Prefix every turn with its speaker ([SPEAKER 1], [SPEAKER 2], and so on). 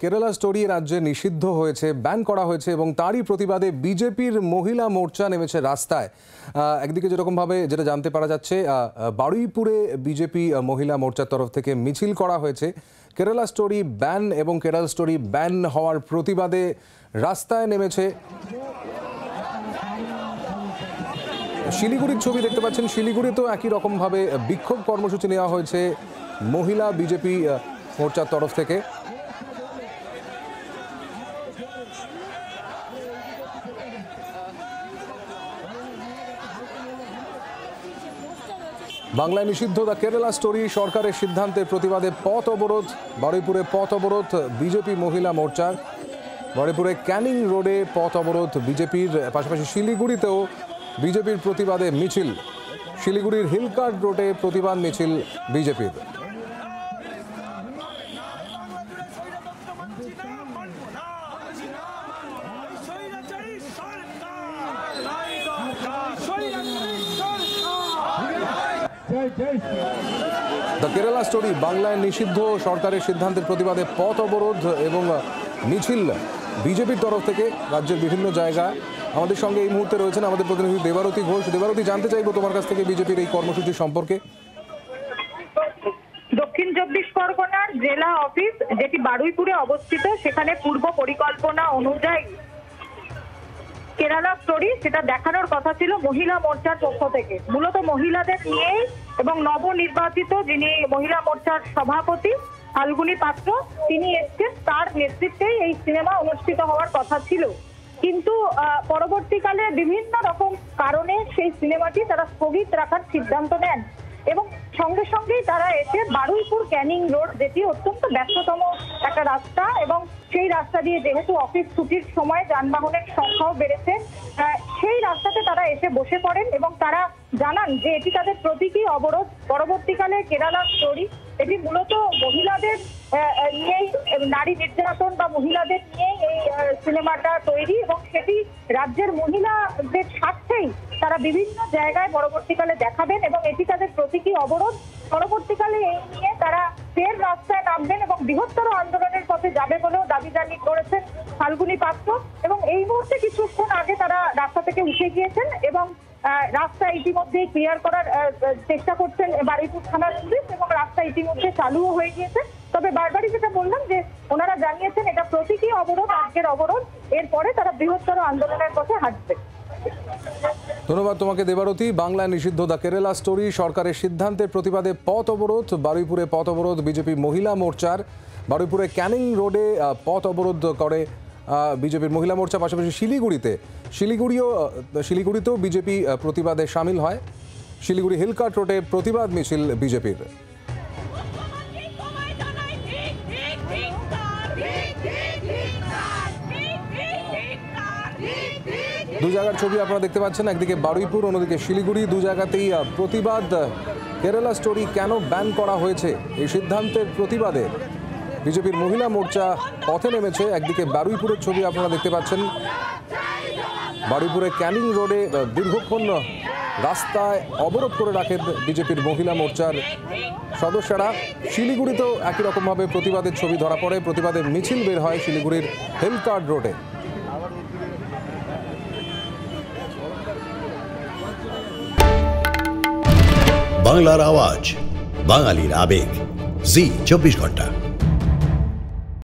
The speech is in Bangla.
[SPEAKER 1] কেরালা স্টোরি রাজ্যে নিষিদ্ধ হয়েছে, ব্যান করা হয়েছে এবং তারই প্রতিবাদে বিজেপির মহিলা মোর্চা নেমেছে রাস্তায়। একদিকে যেরকমভাবে যেটা জানতে পারা যাচ্ছে, বারুইপুরে বিজেপি মহিলা মোর্চার তরফ থেকে মিছিল করা হয়েছে। কেরালা স্টোরি ব্যান এবং কেরালা স্টোরি ব্যান হওয়ার প্রতিবাদে রাস্তায় নেমেছে। শিলিগুড়ির ছবি দেখতে পাচ্ছেন, শিলিগুড়িতেও একই রকমভাবে বিক্ষোভ কর্মসূচি নেওয়া হয়েছে মহিলা বিজেপি মোর্চার তরফ থেকে। বাংলায় নিষিদ্ধ দ্য কেরালা স্টোরি সরকারের সিদ্ধান্তের প্রতিবাদে পথ অবরোধ। বারুইপুরে পথ অবরোধ বিজেপি মহিলা মোর্চার। বারুইপুরে ক্যানিং রোডে পথ অবরোধ বিজেপির, পাশাপাশি শিলিগুড়িতেও বিজেপির প্রতিবাদে মিছিল। শিলিগুড়ির হিলকার্ট রোডে প্রতিবাদ মিছিল বিজেপির। দ্য কেরালা স্টোরি বাংলায় নিষিদ্ধ সরকারের সিদ্ধান্তের প্রতিবাদে পথ অবরোধ এবং মিছিল বিজেপির তরফ থেকে রাজ্যের বিভিন্ন জায়গায়। আমাদের সঙ্গে এই মুহূর্তে রয়েছেন আমাদের প্রতিনিধি দেবারতী ঘোষ। দেবারতী, জানতে চাইবো তোমার কাছ থেকে বিজেপির এই কর্মসূচি সম্পর্কে।
[SPEAKER 2] দক্ষিণ চব্বিশ পরগনার জেলা অফিস, যেটি বারুইপুরে অবস্থিত, সেখানে পূর্ব পরিকল্পনা অনুযায়ী কেরালা স্টোরি সেটা দেখানোর কথা ছিল মহিলা মোর্চার পক্ষ থেকে। মূলত মহিলাদের নিয়েই এবং নবনির্বাচিত যিনি মহিলা মোর্চার সভাপতি ফাল্গুনী পাত্র, তিনি এসছেন, তার নেতৃত্বেই এই সিনেমা অনুষ্ঠিত হওয়ার কথা ছিল। কিন্তু পরবর্তীকালে বিভিন্ন রকম কারণে সেই সিনেমাটি তারা স্থগিত রাখার সিদ্ধান্ত নেন এবং সঙ্গে সঙ্গেই তারা এসে বারুইপুর ক্যানিং রোড, যেটি অত্যন্ত ব্যস্ততম একটা রাস্তা এবং সেই রাস্তা দিয়ে যেহেতু অফিস ছুটির সময় যানবাহনের সংখ্যাও বেড়েছে, সেই রাস্তাতে তারা এসে বসে পড়েন এবং তারা জানান যে এটি তাদের প্রতীকী অবরোধ। পরবর্তীকালে কেরালা স্টোরি এটি মূলত মহিলাদের নিয়েই, নারী নির্যাতন বা মহিলাদের নিয়েই এই সিনেমাটা তৈরি এবং সেটি রাজ্যের মহিলাদের স্বার্থেই তারা বিভিন্ন জায়গায় পরবর্তীকালে দেখাবেন এবং এটি তাদের প্রতীকী অবরোধ। পরবর্তীকালে এই নিয়ে তারা ফের রাস্তায় নামবেন এবং বৃহত্তর আন্দোলনের পথে যাবে বলেও দাবি করেছেন ফাল্গুনী পাত্র। এবং এই মুহূর্তে কিছুক্ষণ আগে তারা রাস্তা থেকে উঠে গিয়েছেন এবং রাস্তা ইতিমধ্যেই ক্লিয়ার করার চেষ্টা করছেন বারুইপুর থানার পুলিশ এবং রাস্তা ইতিমধ্যে চালুও হয়ে গিয়েছে। তবে বারবারই যেটা বললাম যে ওনারা জানিয়েছেন এটা প্রতীকী অবরোধ, আজকের অবরোধ, এরপরে তারা বৃহত্তর আন্দোলনের পথে হাঁটবে।
[SPEAKER 1] ধন্যবাদ তোমাকে দেবারতী। বাংলায় নিষিদ্ধ দ্য কেরালা স্টোরি সরকারের সিদ্ধান্তের প্রতিবাদে পথ অবরোধ। বারুইপুরে পথ অবরোধ বিজেপি মহিলা মোর্চার। বারুইপুরে ক্যানিং রোডে পথ অবরোধ করে বিজেপির মহিলা মোর্চা। পাশাপাশি শিলিগুড়িতেও বিজেপি প্রতিবাদে সামিল হয়। শিলিগুড়ি হিলকার্ট রোডে প্রতিবাদ মিছিল বিজেপির। দু জায়গার ছবি আপনারা দেখতে পাচ্ছেন, একদিকে বারুইপুর, অন্যদিকে শিলিগুড়ি। দু জায়গাতেই প্রতিবাদ। কেরালা স্টোরি কেন ব্যান করা হয়েছে এই সিদ্ধান্তের প্রতিবাদে বিজেপির মহিলা মোর্চা পথে নেমেছে। একদিকে বারুইপুরের ছবি আপনারা দেখতে পাচ্ছেন, বারুইপুরে ক্যানিং রোডে দীর্ঘক্ষণ রাস্তায় অবরোধ করে রাখেন বিজেপির মহিলা মোর্চার সদস্যরা। শিলিগুড়িতেও একই রকমভাবে প্রতিবাদের ছবি ধরা পড়ে। প্রতিবাদের মিছিল বের হয় শিলিগুড়ির হিলকার্ট রোডে।
[SPEAKER 3] বাংলার আওয়াজ, বাঙালির আবেগ, জি 24 ঘন্টা।